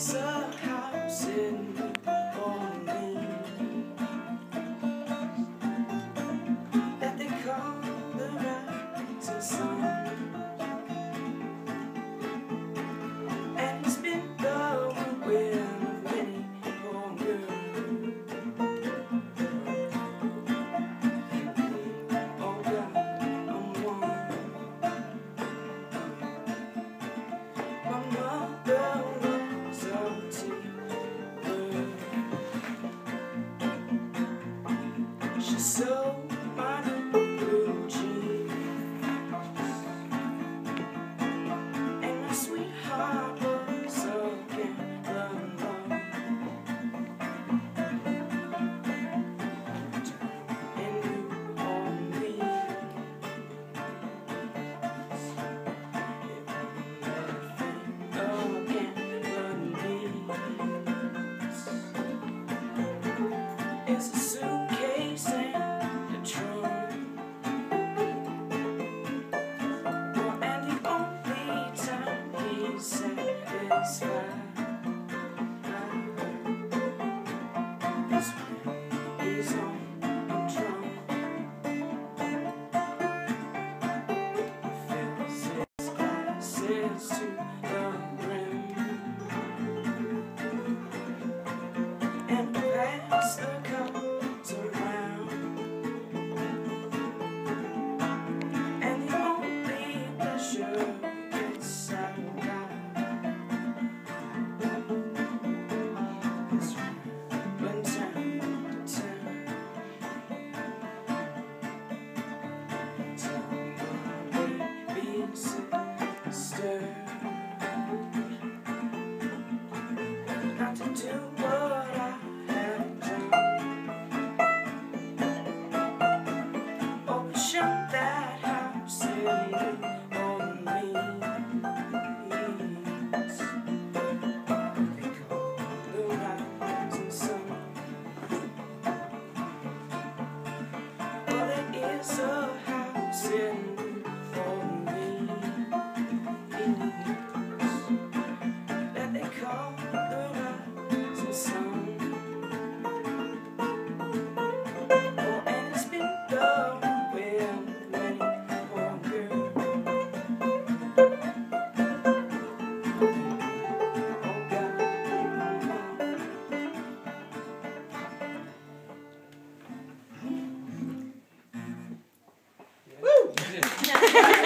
is a house in New Orleans that they call the rising sun, and it's been the whirlwind of many poor girls. Oh God, I'm one. My mother was a teacher. She sewed my new blue jeans, and my sweetheart was a gambler in New Orleans. It's a suitcase and a trunk, and the only time he's satisfied is when he's on a drum. He fills his glasses to the brim and pass the cards around, and the only pleasure gets satisfied is when town to town. Tell my baby sister not to do what I have done. Oh, show that house in New Orleans. They call the rising sun. Well, there is a house in New Orleans that they call the rising sun. Oh, and it's been done with many poor girls. Oh God. Woo!